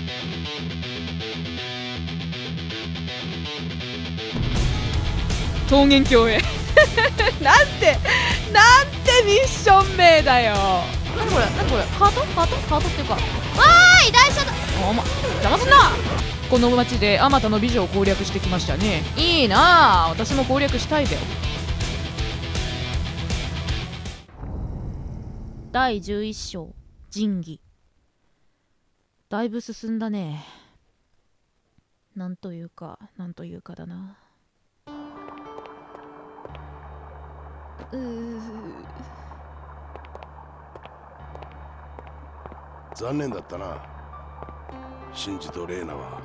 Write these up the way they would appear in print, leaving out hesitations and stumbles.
桃源郷へなんてミッション名だよ。なにこれカートっていうか、わーい台車だ。邪魔すんな。この町であまたの美女を攻略してきましたね。いいなあ、私も攻略したいぜ。第11章神器。だいぶ進んだね。なんというかだな。 残念だったな、シンジとレイナは。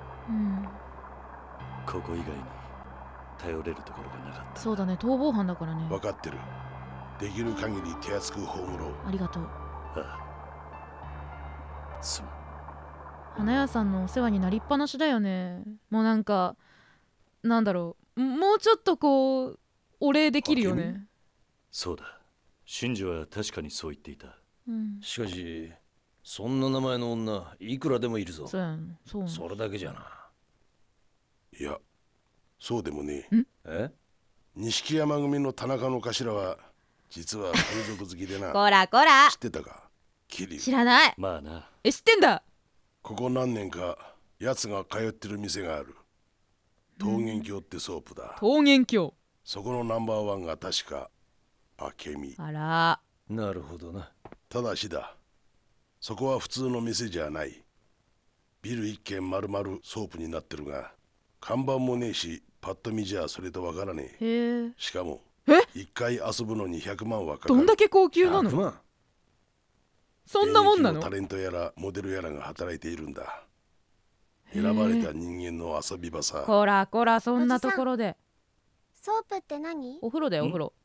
ここ以外に頼れるところがなかった。 そうだね、逃亡犯だからね。 分かってる。できる限り手厚く葬ろう。 ありがとう。 ああ、すまん。 花屋さんのお世話になりっぱなしだよね。もうなんかなんだろう、もうちょっとこうお礼できるよね。 そうだ、シンジは確かにそう言っていた。 しかしそんな名前の女いくらでもいるぞ。 そうやん、そう。 それだけじゃな。 いや、そうでもねえ。 錦山組の田中の頭は実は風俗好きでな。 こらこら、 知ってたか桐生。 知らない。 まあな。 知ってんだ。 ここ何年か奴が通ってる店がある。桃源郷ってソープだ。 桃源郷。 そこのナンバーワンが確か明美。 あら。 なるほどな。 ただしだ、そこは普通の店じゃない。ビル一軒丸々ソープになってるが、看板もねえし、パッと見じゃそれとわからねえ。 へえ。 しかも一回遊ぶのに100万はかかる。 どんだけ高級なの。 100万。 そんなもんなの。 タレントやらモデルやらが働いているんだ。選ばれた人間の遊び場さ。 こらこら、そんなところで。 ソープって何？ お風呂だよ、お風呂。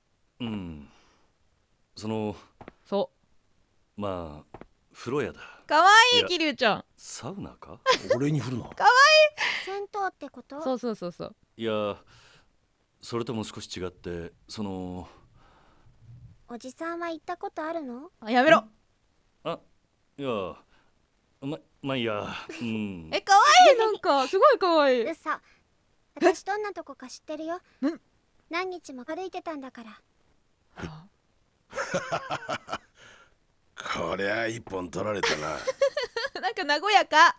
まあ風呂屋だ。 かわいい、桐生ちゃん。 サウナか。 俺に振るの。 かわいい。銭湯ってこと？ そう。 いや、それとも少し違って、 おじさんは行ったことあるの？ やめろ。 いや、まあいいや。 かわいい、なんかすごいかわいい。 嘘。私どんなとこか知ってるよ。何日も歩いてたんだから。 こりゃ一本取られたな。 なんか和やか。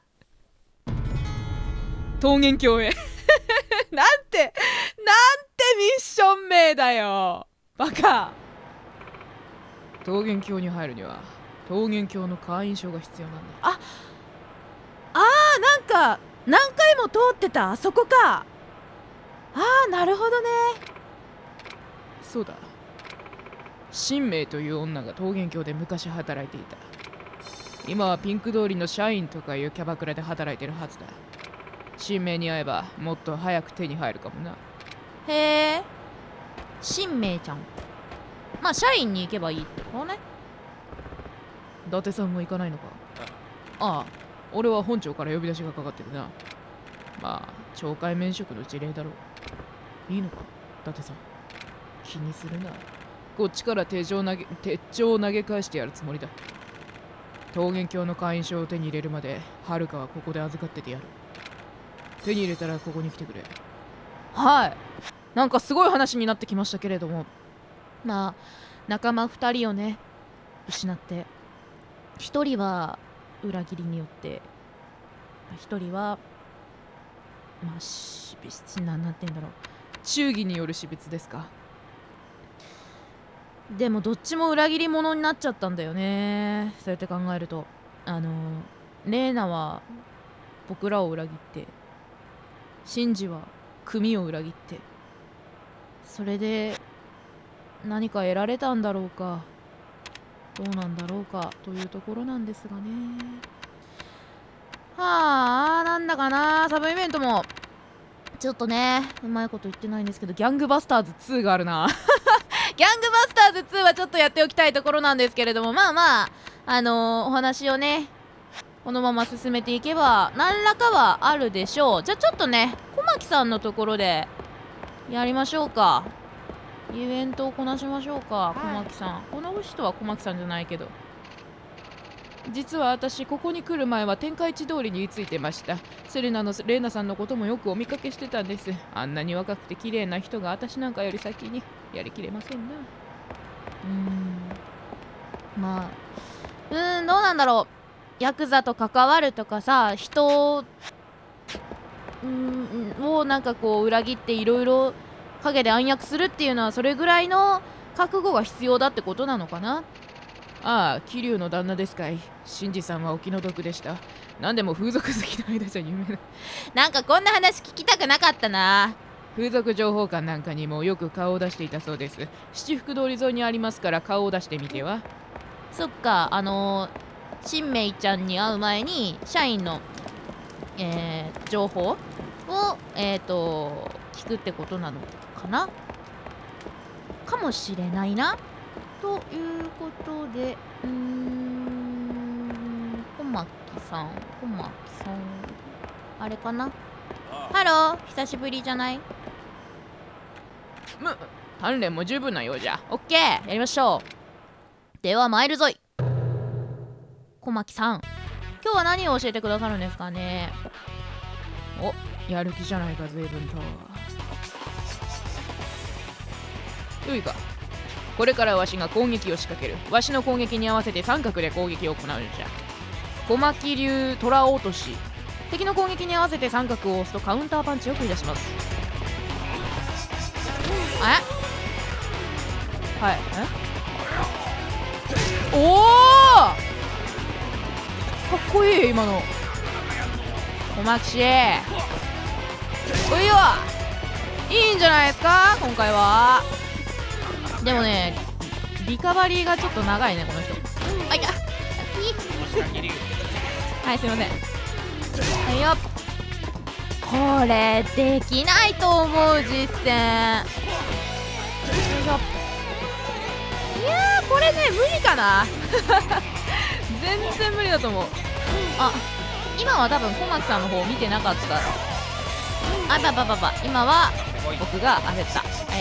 桃源郷へなんてミッション名だよ、バカ。桃源郷に入るには桃源郷の会員証が必要なんだ。なんか何回も通ってたあそこか。なるほどね。そうだ、新明という女が桃源郷で昔働いていた。今はピンク通りの社員とかいうキャバクラで働いてるはずだ。新明に会えばもっと早く手に入るかもな。へえ、新明ちゃん。まあ社員に行けばいいってことね。伊達さんも行かないのか。俺は本庁から呼び出しがかかってるな。まあ懲戒免職の事例だろう。いいのか伊達さん、気にするな。こっちから手帳を投げ返してやるつもりだ。桃源郷の会員証を手に入れるまではるかはここで預かっててやる。手に入れたらここに来てくれ。はい。なんかすごい話になってきましたけれども、まあ仲間2人をね失って、1人は裏切りによって、1人は死別、なんて言うんだろう、忠義による死別ですか。でもどっちも裏切り者になっちゃったんだよね。そうやって考えると、レーナは僕らを裏切って、シンジは組を裏切って、それで何か得られたんだろうか、どうなんだろうかというところなんですがね。なんだかな、サブイベントもちょっとねうまいこと言ってないんですけど、ギャングバスターズ2があるなギャングバスターズ2はちょっとやっておきたいところなんですけれども、お話をねこのまま進めていけば何らかはあるでしょう。じゃあちょっとね小牧さんのところでやりましょうか。イベントをこなしましょうか。小牧さん、この人は小牧さんじゃないけど、 実は私ここに来る前は天下一通りに居ついてました。セレナのレーナさんのこともよくお見かけしてたんです。あんなに若くて綺麗な人が私なんかより先にやりきれませんな。まあどうなんだろう。ヤクザと関わるとかさ、人をなんかこう裏切っていろいろ陰で暗躍するっていうのはそれぐらいの覚悟が必要だってことなのかな。ああ、桐生の旦那ですかい。シンジさんはお気の毒でした。何でも風俗好きの間じゃ有名ななんかこんな話聞きたくなかったな。風俗情報館なんかにもよく顔を出していたそうです。七福通り沿いにありますから顔を出してみては。そっか、新明ちゃんに会う前に社員の情報を聞くってことなのかな、かもしれないな。ということで、小牧さん、あれかな。ハロー、久しぶりじゃない？鍛錬も十分なようじゃ。オッケー、やりましょう。では参るぞい。小牧さん、今日は何を教えてくださるんですかね。お、やる気じゃないか、随分と。よいか。これからわしが攻撃を仕掛ける。わしの攻撃に合わせて三角で攻撃を行うんじゃ。小牧流虎落とし。敵の攻撃に合わせて三角を押すとカウンターパンチを繰り出します。はい。おお、かっこいい今の。小牧氏、おいよ、いいんじゃないですか今回は。でもね、リカバリーがちょっと長いねこの人。あいやはい、すいません。はいよ、これできないと思う実戦。よいしょ。いやー、これね無理かな全然無理だと思う。あ、今は多分小牧さんの方見てなかった。あばばばば、今は僕が焦った。はい、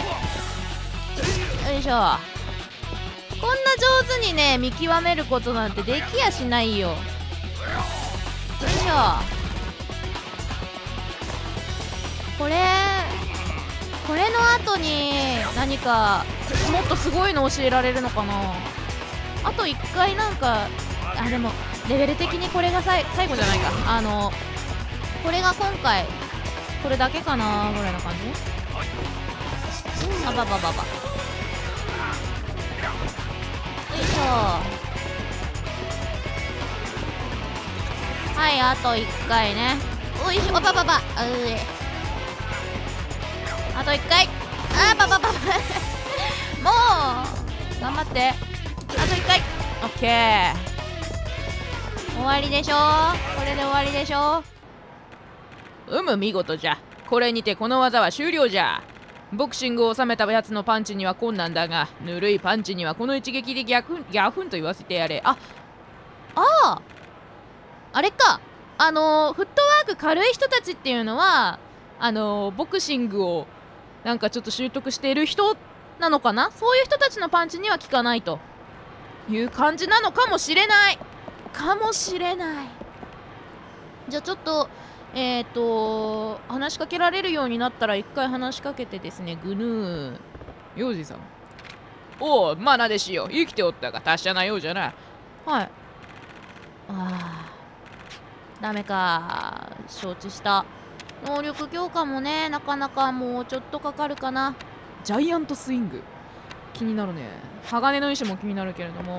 よいしょ。こんな上手にね見極めることなんてできやしないよ。よいしょ。これの後に何かもっとすごいの教えられるのかな。あと1回なんか、あ、でもレベル的にこれが最後じゃないか。これが今回これだけかなぐらいな感じ。あばばばば、よいしょ。はい、あと1回ね。おいしょ、あばばば、あと1回。あばばばもう頑張って。あと1回。オッケー、終わりでしょ。これで終わりでしょ。見事じゃ。これにてこの技は終了じゃ。ボクシングを収めたやつのパンチには困難だが、ぬるいパンチにはこの一撃でギャフンと言わせてやれ。あれか。フットワーク軽い人たちっていうのはボクシングをなんかちょっと習得している人なのかな。そういう人たちのパンチには効かないという感じなのかもしれない。じゃあちょっと話しかけられるようになったら一回話しかけてですね。グヌー幼児さん、おお、まなでしよ。生きておったが達者なようじゃな。はい。ダメか。承知した。能力強化もね、なかなかもうちょっとかかるかな。ジャイアントスイング気になるね。鋼の石も気になるけれども。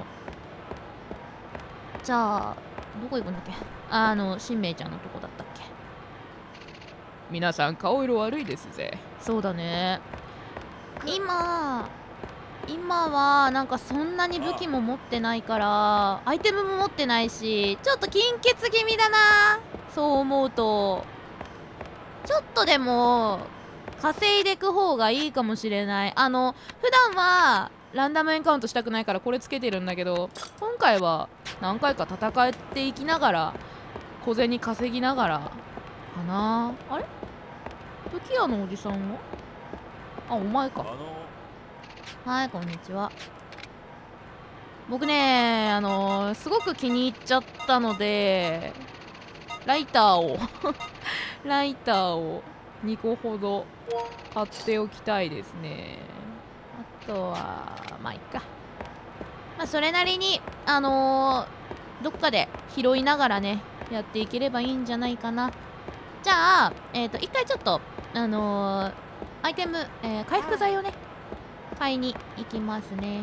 じゃあどこ行くんだっけ。新明ちゃんのとこだったっけ。皆さん顔色悪いですぜ。そうだね。今はなんかそんなに武器も持ってないからアイテムも持ってないし、ちょっと金欠気味だな。そう思うとちょっとでも稼いでいく方がいいかもしれない。普段はランダムエンカウントしたくないからこれつけてるんだけど、今回は何回か戦っていきながら小銭稼ぎながらかな。あれ、武器屋のおじさんはお前か。はい、こんにちは。 僕ねすごく気に入っちゃったのでライターをライターを2個ほど買っておきたいですね。あとはまあいっか、まあそれなりにどっかで拾いながらねやっていければいいんじゃないかな。じゃあ一回ちょっとアイテム、回復剤をね買いに行きますね。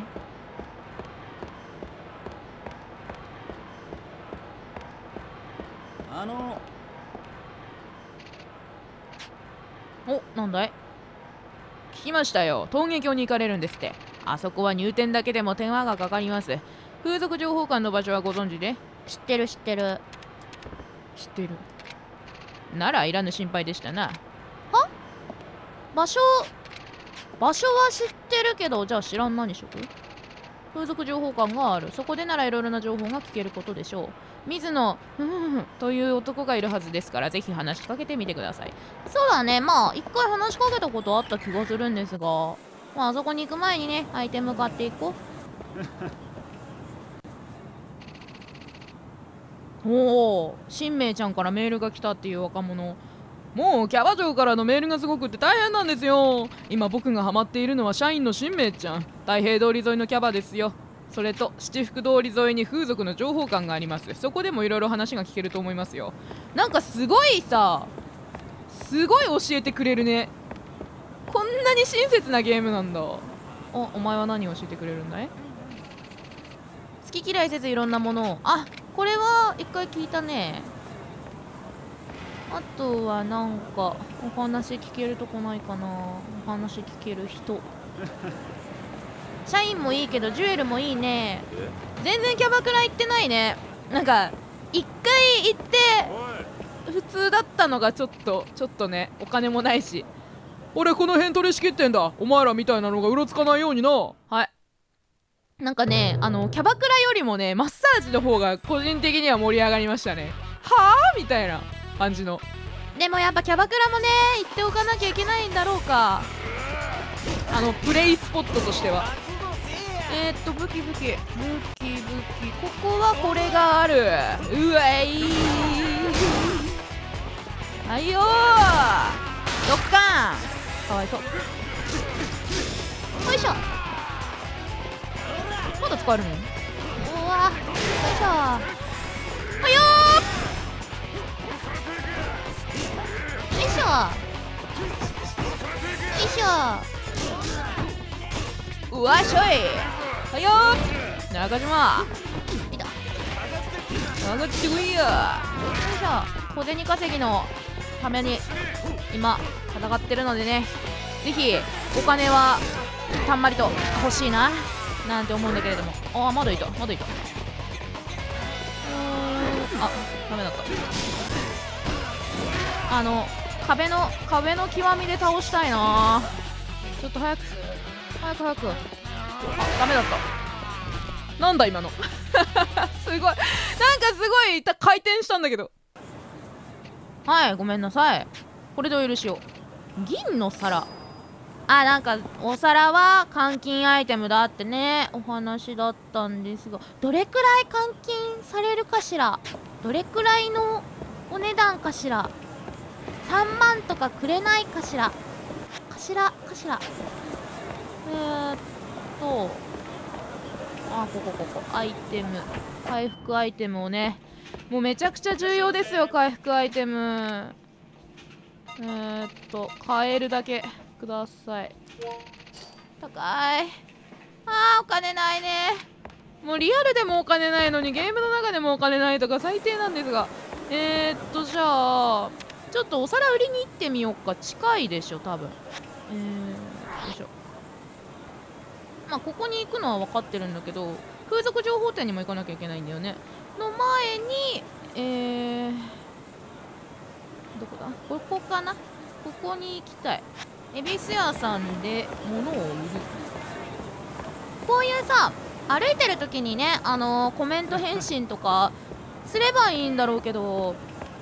お、なんだい？聞きましたよ。桃源郷に行かれるんですって。あそこは入店だけでも手間がかかります。風俗情報館の場所はご存知で？ 知ってる知ってる。 知ってる。ならいらぬ心配でしたな。 は？場所は知ってるけど、じゃあ知らん何しとく？ 風俗情報館がある。そこでならいろいろな情報が聞けることでしょう。水野という男がいるはずですから、ぜひ話しかけてみてください。 そうだね、まあ一回話しかけたことあった気がするんですが、まああそこに行く前にねアイテム買っていこう。おお、新明ちゃんからメールが来たっていう若者。もうキャバ嬢からのメールがすごくって大変なんですよ。今僕がハマっているのは社員の新明ちゃん。太平通り沿いのキャバですよ。それと七福通り沿いに風俗の情報館があります。そこでもいろいろ話が聞けると思いますよ。なんかすごいさ、すごい教えてくれるね。こんなに親切なゲームなんだ。お前は何を教えてくれるんだい？好き嫌いせずいろんなものを。あ、これは一回聞いたね。あとはなんかお話聞けるとこないかな。お話聞ける人。社員もいいけどジュエルもいいね。全然キャバクラ行ってないね。なんか一回行って普通だったのがちょっとね、お金もないし。俺この辺取り仕切ってんだ。お前らみたいなのがうろつかないようにな。はい。なんかね、キャバクラよりもねマッサージの方が個人的には盛り上がりましたね。はあみたいな感じの。でもやっぱキャバクラもね行っておかなきゃいけないんだろうか。プレイスポットとしては。武器ここはこれがある。うわいはいよー、ドッカーン。かわいそう。よいしょ。まだ使えるの？うわよいしょ。はいよー、よいしょよいしょ。うわっしょい。はいよー、中島いた。上がってこいよ。よいしょ。小銭稼ぎのために今戦ってるのでね、ぜひお金はたんまりと欲しいななんて思うんだけれども。あ、まだいた。あ、ダメだった。壁の極みで倒したいな。ちょっと早く。あ、ダメだった。なんだ今のすごい、なんかすごい回転したんだけど。はい、ごめんなさい。これでお許しを。銀の皿。あ、なんかお皿は換金アイテムだってねお話だったんですが、どれくらい換金されるかしら。どれくらいのお値段かしら。3万とかくれないかしら。あ、ここアイテム、回復アイテムをね、もうめちゃくちゃ重要ですよ回復アイテム。買えるだけください。高い。お金ないね。もうリアルでもお金ないのにゲームの中でもお金ないとか最低なんですが、じゃあちょっとお皿売りに行ってみようか。近いでしょ多分。よいしょ。まあここに行くのは分かってるんだけど、風俗情報店にも行かなきゃいけないんだよね。の前にどこだ、ここかな。ここに行きたい。恵比寿屋さんで物を売る。こういうさ、歩いてる時にねコメント返信とかすればいいんだろうけど、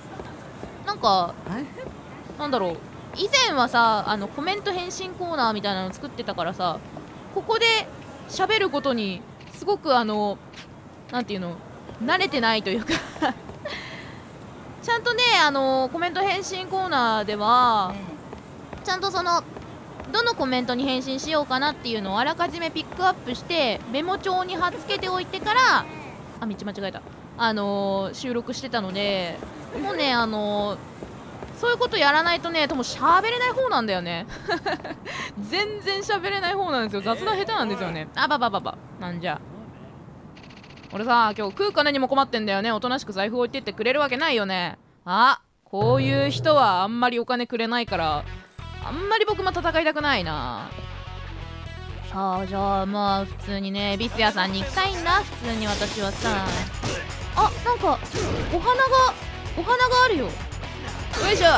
なんだろう、以前はさコメント返信コーナーみたいなの作ってたからさ、ここで喋ることにすごくなんていうの、慣れてないというかちゃんとねコメント返信コーナーではちゃんとそのどのコメントに返信しようかなっていうのをあらかじめピックアップしてメモ帳に貼っつけておいてから道間違えた収録してたので、もうねそういうことやらないとね、とも喋れない方なんだよね全然喋れない方なんですよ。雑談下手なんですよね。なんじゃ俺さ、今日食う金にも困ってんだよね。おとなしく財布置いてってくれるわけないよね。こういう人はあんまりお金くれないからあんまり僕も戦いたくないな。さあじゃあまあ普通にねビス屋さんに行きたいんだ。普通に私はさ、なんかお花があるよ。よいしょ。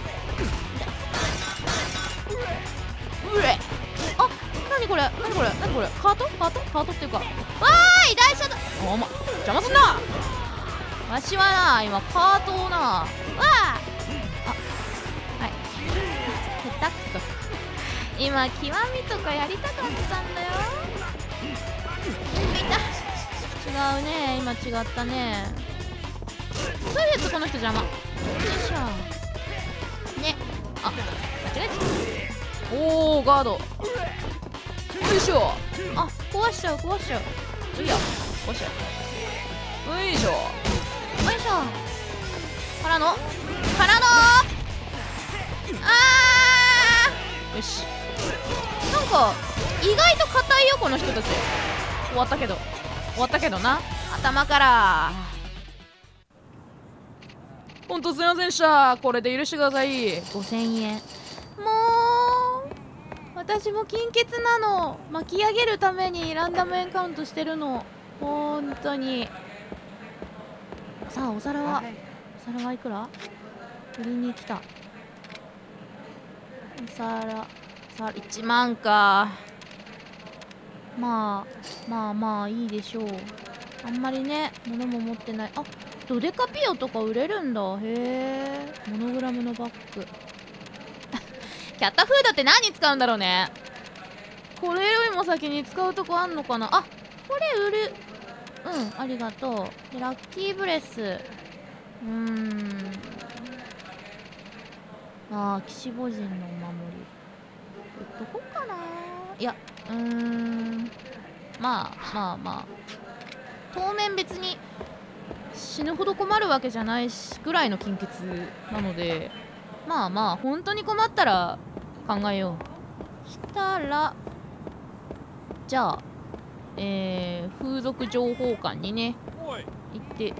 うれ何これハートっていうか、わーい台車だ。お前邪魔すんな。わしはな今カートをなはい下手くそ。今極みとかやりたかったんだよ。違うね、今違ったね。とりあえずこの人邪魔。よいしょね。間違えた。おーガード。よいしょ。壊しちゃう。いいや壊しちゃう。よいしょからのよし。なんか意外と硬いよこの人たち。終わったけどな。頭からほんとすいませんでした。これで許してください。5000円。もう私も金欠なの。巻き上げるためにランダムエンカウントしてるの。ほんとに。さあお皿はいくら？売りに来た。お皿1万か。まあいいでしょう。あんまりね物も持ってない。ドデカピオとか売れるんだ。へえ。モノグラムのバッグキャットフードって何に使うんだろうね。これよりも先に使うとこあんのかな。これ売る。ありがとう。でラッキーブレス。岸母人のお守り売っとこうかな。いやまあ当面別に死ぬほど困るわけじゃないしぐらいの金欠なので、まあ本当に困ったら考えよう。したらじゃあ風俗情報館にね行って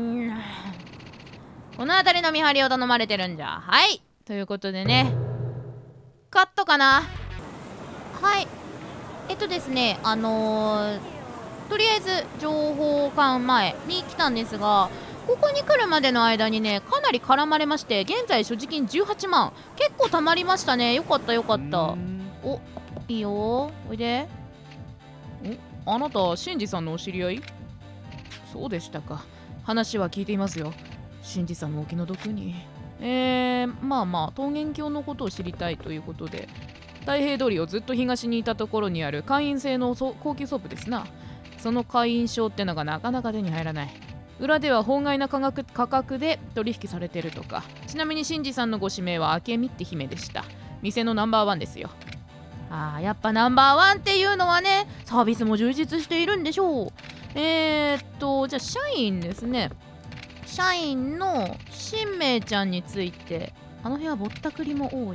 この辺りの見張りを頼まれてるんじゃ。はいということでね、カットかな。はいですねとりあえず情報館前に来たんですが、ここに来るまでの間にねかなり絡まれまして、現在所持金18万。結構貯まりましたね。よかった。おいいよおいで。あなたシンジさんのお知り合い？そうでしたか。話は聞いていますよ。シンジさんもお気の毒に。まあ桃源郷のことを知りたいということで、太平通りをずっと東にいたところにある会員制の高級ソープですな。その会員証ってのがなかなか手に入らない。裏では法外な価格で取引されてるとか。ちなみにシンジさんのご指名は明美って姫でした。店のナンバーワンですよ。やっぱナンバーワンっていうのはね、サービスも充実しているんでしょう。じゃあ社員ですね。社員のしんめいちゃんについて。あの部屋ぼったくりも多い。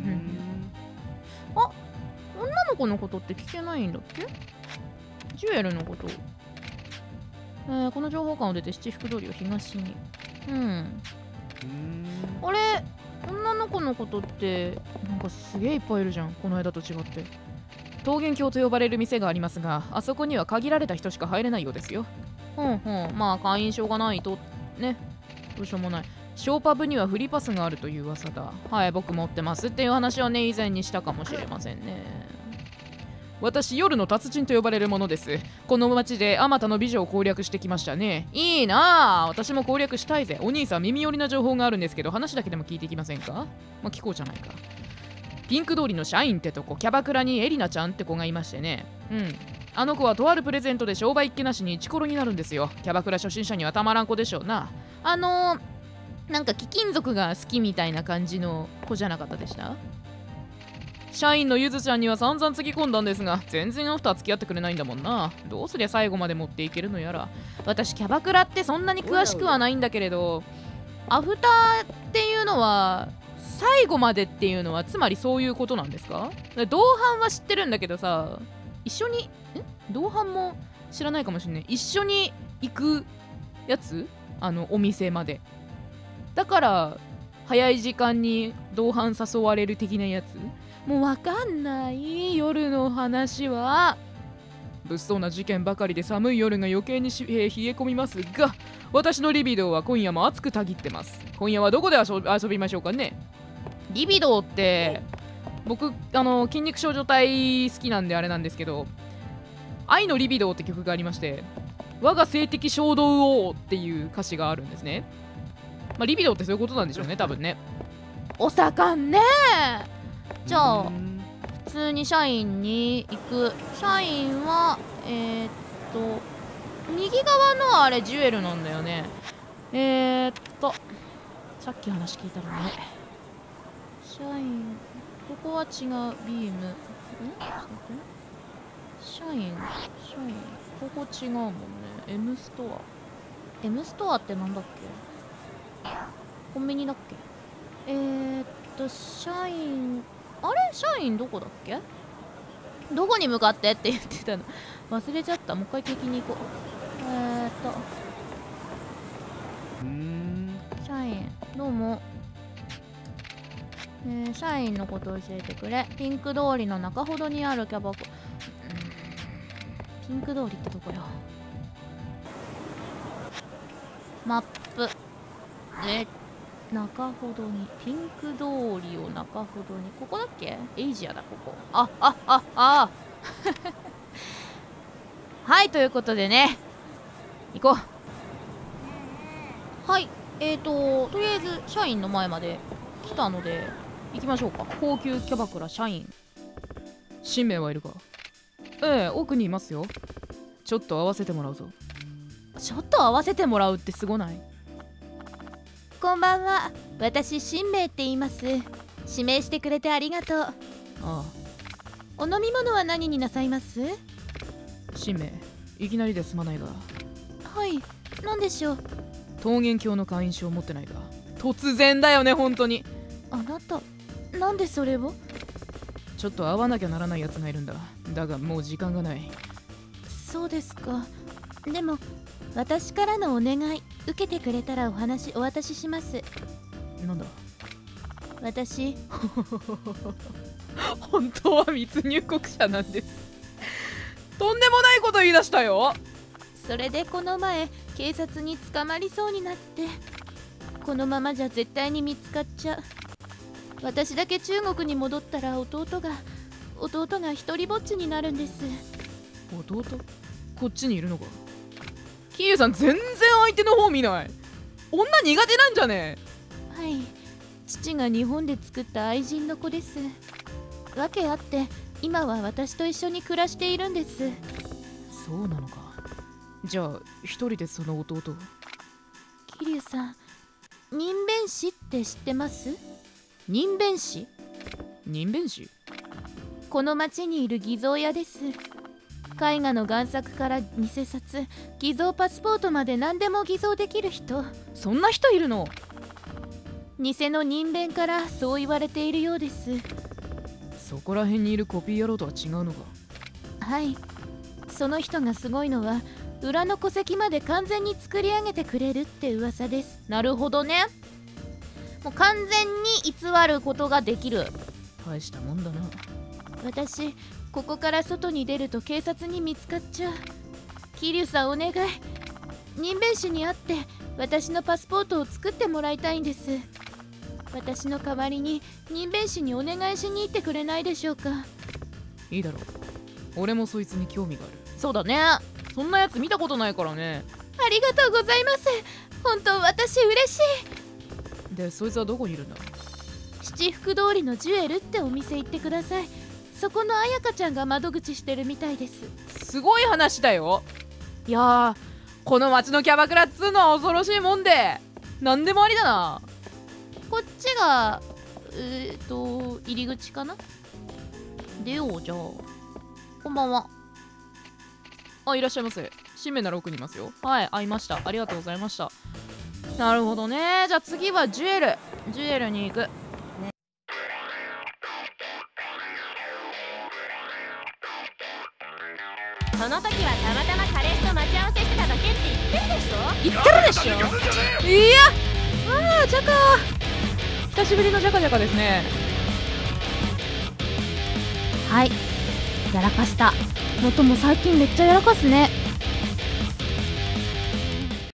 女の子のことって聞けないんだっけ？ジュエルのこと。この情報館を出て七福通りを東に。あれ女の子のことってなんかすげえいっぱいいるじゃん、この間と違って。桃源郷と呼ばれる店がありますが、あそこには限られた人しか入れないようですよ。まあ会員証がないとね、どうしようもない。ショーパブにはフリーパスがあるという噂だ。はい、僕持ってますっていう話はね、以前にしたかもしれませんね。私、夜の達人と呼ばれるものです。この町であまたの美女を攻略してきましたね。いいなあ、私も攻略したいぜ。お兄さん、耳寄りな情報があるんですけど、話だけでも聞いていきませんか？聞こうじゃないか。ピンク通りの社員ってとこ、キャバクラにエリナちゃんって子がいましてね。 あの子はとあるプレゼントで商売っ気なしにイチコロになるんですよ。キャバクラ初心者にはたまらん子でしょうな。なんか貴金属が好きみたいな感じの子じゃなかったでした？社員のゆずちゃんには散々つぎ込んだんですが、全然アフター付き合ってくれないんだもんな。どうすりゃ最後まで持っていけるのやら。私キャバクラってそんなに詳しくはないんだけれど、アフターっていうのは最後までっていうのはつまりそういうことなんですか？同伴は知ってるんだけどさ、一緒に同伴も知らないかもしれない。一緒に行くやつ、お店までだから早い時間に同伴誘われる的なやつ。もうわかんない。夜の話は物騒な事件ばかりで寒い夜が余計に冷え込みますが、私のリビドーは今夜も熱くたぎってます。今夜はどこで遊びましょうかね。リビドーって僕筋肉少女隊好きなんであれなんですけど、愛のリビドーって曲がありまして、我が性的衝動王っていう歌詞があるんですね。まあリビドーってそういうことなんでしょうね、多分ね。お盛んね。じゃあ普通に社員に行く。社員は右側のあれジュエルなんだよね。さっき話聞いたらね、社員ここは違う。ビーム社員ここ違うもんね。M ストアってなんだっけ？コンビニだっけ？社員社員どこだっけ？どこに向かってって言ってたの忘れちゃった。もう一回聞きに行こう。社員どうも。社員のこと教えてくれ。ピンク通りの中ほどにあるキャバクラ。ピンク通りってどこよ。マップ中ほどに、ピンク通りを中ほどに、ここだっけ？エイジアだ、ここ。はい、ということでね、行こう。はい、とりあえず社員の前まで来たので行きましょうか。高級キャバクラ社員。新名はいるか？ええ、奥にいますよ。ちょっと合わせてもらうぞ。ちょっと合わせてもらうってすごない？ こんばんは。私、新名って言います。指名してくれてありがとう。 ああ。 お飲み物は何になさいます？ 新名、いきなりですまないが。 はい、何でしょう？ 桃源郷の会員証を持ってないか？突然だよね、本当に。 あなた、なんでそれを？ ちょっと会わなきゃならないやつがいるんだ。だがもう時間がない。 そうですか。でも私からのお願い受けてくれたらお渡しします。 なんだ？ 私本当は密入国者なんです。とんでもないこと言い出したよ。 それでこの前警察に捕まりそうになって、このままじゃ絶対に見つかっちゃう。私だけ中国に戻ったら弟が一人ぼっちになるんです。 弟？こっちにいるのか？キリュウさん全然相手の方見ない。女苦手なんじゃねえ？はい、父が日本で作った愛人の子です。訳あって今は私と一緒に暮らしているんです。 そうなのか。じゃあ一人でその弟。 キリュウさん、人弁師って知ってます？ 人弁師？人弁師？ この町にいる偽造屋です。絵画の贋作から偽札、偽造パスポートまで何でも偽造できる人。 そんな人いるの？ 偽の人弁からそう言われているようです。 そこら辺にいるコピー野郎とは違うのか？ はい、その人がすごいのは裏の戸籍まで完全に作り上げてくれるって噂です。 なるほどね。 もう完全に偽ることができる。 大したもんだな。 私ここから外に出ると警察に見つかっちゃう。キリュウさんお願い、人弁師に会って私のパスポートを作ってもらいたいんです。私の代わりに人弁師にお願いしに行ってくれないでしょうか？ いいだろう。俺もそいつに興味がある。 そうだね。 そんなやつ見たことないからね。 ありがとうございます。本当私嬉しい。でそいつはどこにいるんだ？ 七福通りのジュエルってお店行ってください。そこの彩香ちゃんが窓口してるみたいです。 すごい話だよ。いやー、この町のキャバクラっつうのは恐ろしいもんで、何でもありだな。 こっちが入り口かな。出よう。じゃあこんばんは。 あ、いらっしゃいませ。新名なら奥にいますよ。はい、会いました。ありがとうございました。なるほどね。じゃあ次はジュエルに行く。 その時はたまたま彼氏と待ち合わせしてただけって言ってるでしょ。 言ってるでしょ。いや、ああ、ジャカ久しぶりのジャカですね。 はい、やらかした。元も最近めっちゃやらかすね。